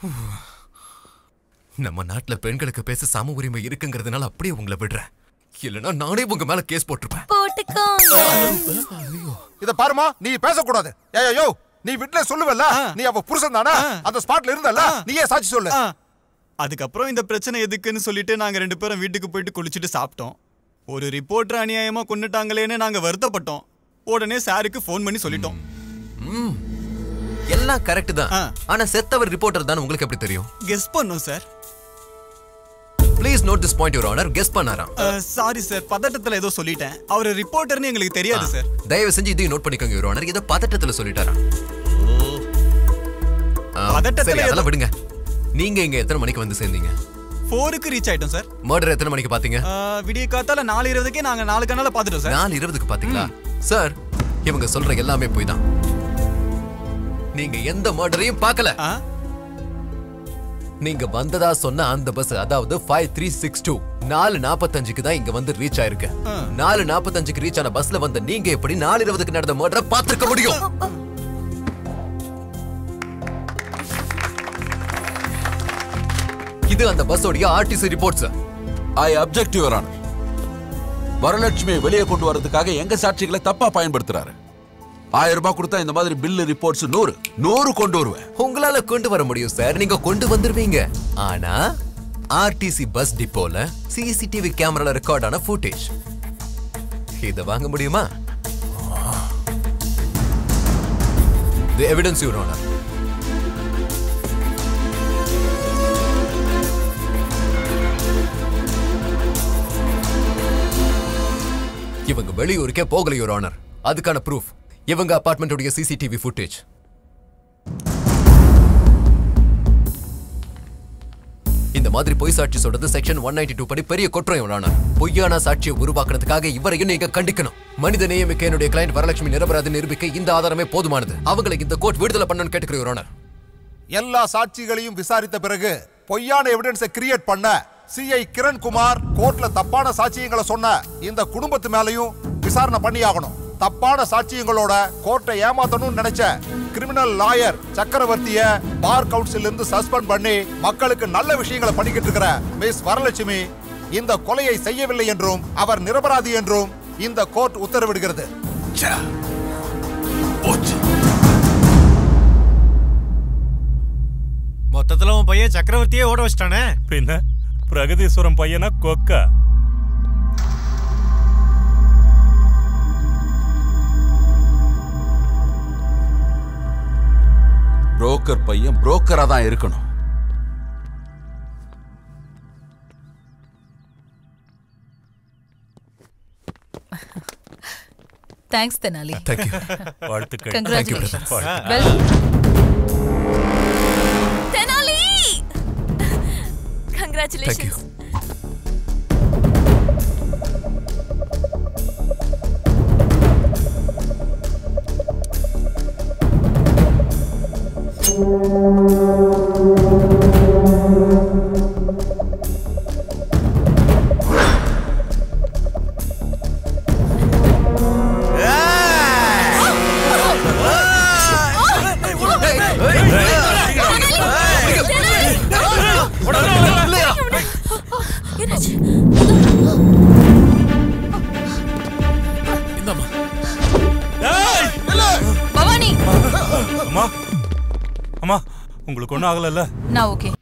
நம்ம நாட்டுல பெண்களுக்கு பேச சம உரிமை இருக்குங்கிறதுனால அப்படியே உங்களை விடுறேன். இல்லனா நானே உங்க மேல கேஸ் போட்டுருப்பேன். இத பாருமா, நீ பேசக்கூடாது. ஏயோ, நீ விட்னஸ் சொல்லுவல்ல, நீ அவ புருஷன் தானே, அந்த ஸ்பாட்ல இருந்தல்ல, நீயே சாட்சி சொல்லு. அதுக்கப்புறம் இந்த பிரச்சனை எதுக்குன்னு சொல்லிட்டு நாங்க 2 பேரும் வீட்டுக்கு போயிட்டு குளிச்சுட்டு சாப்பிட்டோம். ஒரு ரிப்போர்ட்டர் அநியாயமா கொன்னுட்டாங்களேன்னு நாங்க வருத்தப்பட்டோம். உடனே சாருக்கு ஃபோன் பண்ணி சொல்லிட்டோம். எல்லாம் கரெக்ட் தான். ஆனா செத்தவர் ரிப்போர்ட்டர் தான் உங்களுக்கு எப்படி தெரியும்? கெஸ் பண்ணோம் sir. Please note this point, Your Honor. Guess பண்ணாராம். சாரி சார், பதட்டத்துல ஏதோ சொல்லிட்டேன். அவர் ரிப்போர்ட்டர்னு எங்களுக்கு தெரியாது சார். தயவு செஞ்சு இதையும் நோட் பண்ணிக்கோங்க Your Honor. இத பதட்டத்துல சொல்லிட்டாராம். பதட்டத்துல அதெல்லாம் விடுங்க. நீங்க இங்க எத்தனை மணிக்கு வந்து சேர்ந்தீங்க? 4க்கு ரீச் ஆயிட்டோம் சார். மர்டர் எத்தனை மணிக்கு பாத்தீங்க? விடிய காத்தால 4:20க்கே நாங்க 4 கண்ணால பாத்துட்டோம் சார். 4:20க்கு பாத்தீங்களா? சார், இவங்க சொல்ற எல்லாமே போய் தான். நீங்க எந்த மர்டரையும் பார்க்கல. நீங்க வந்ததா சொன்ன அந்த பஸ், அதாவது 5362 4:45க்கு தான் இங்க வந்து ரீச் ஆயிருக்கு. 4:45க்கு ரீச் ஆன பஸ்ல வந்த நீங்க எப்படி 4:20க்கு நடந்த மர்டரை பார்த்திருக்க முடியும்? இது அந்த பஸ்ஸோட RTC reports. I object your honour. Varalakshmi வெளியே கொண்டு வரதுக்காக எங்க சாட்சிகளை தப்பா பயன்படுத்துறாரு. 1000 ரூபாய் கொடுத்தா இந்த மாதிரி பில் ரிப்போர்ட்ஸ் 100 கொண்டு வருவேன். உங்களால கொண்டு வர முடியும் சார், நீங்க கொண்டு வந்துருவீங்க. ஆனா ஆர்டிசி பஸ் டிப்போல சிசிடிவி கேமரால ரெக்கார்ட் ஆன ஃபுட்டேஜ் இத வாங்க முடியுமா? The evidence, Your Honor. இவங்க வெளியூருக்கே போகல Your Honor. அதுக்கான ப்ரூஃப் இவங்க அபார்ட்மெண்ட் உடைய சிசிடிவி ஃபுட்டேஜ். இந்த மாதிரி பொய் சாட்சி சொல்றது செக்ஷன் 192 படி பெரிய குற்றம் Your Honor. பொய்யான சாட்சியை உருவாக்குறதுக்காக இவரையும் நீங்க கண்டிக்கணும். மனித நேயமிக்க என்னுடைய கிளையண்ட் வரலட்சுமி நிரபராதி நிரூபிக்க இந்த ஆதாரமே போதுமானது. அவங்களை இந்த கோர்ட் விடுதலை பண்ணணும்னு கேட்டுக்கிறேன் Your Honor. எல்லா சாட்சிகளையும் விசாரித்த பிறகு பொய்யான எவிடன்ஸை கிரியேட் பண்ண சிஐ கிரண்குமார் கோர்ட்ல தப்பான சாட்சியங்களை சொன்ன இந்த குடும்பத்து மேலையும் விசாரணை பண்ணியாகணும். தப்பான சாட்சியங்களோட கோர்ட்டை ஏமாத்தணும்னு நினைச்ச கிரிமினல் லாயர் சக்கரவர்த்திய பார் கவுன்சில் இருந்து சஸ்பெண்ட் பண்ணி மக்களுக்கு நல்ல விஷயங்களை பண்ணிக்கிட்டு இருக்கிற மிஸ் வரலட்சுமி இந்த கொலையை செய்யவில்லை என்றும் அவர் நிரபராதி என்றும் இந்த கோர்ட் உத்தரவிடுகிறது. மொத்தத்துல உன் பையன் சக்கரவர்த்தியே ஓட வச்சிட்டானே. பின்ன பிரகதீஸ்வரம் பையனா கொக்கா? புரோக்கர் பையன் புரோக்கரா தான் இருக்கணும். Thanks Tenali. Thank you. வாழ்த்துக்கள். Congratulations. Well, Tenali! Congratulations. Thank you. அம்மா உங்களுக்கு ஒன்றும் ஆகலைல்ல? நான் ஓகே.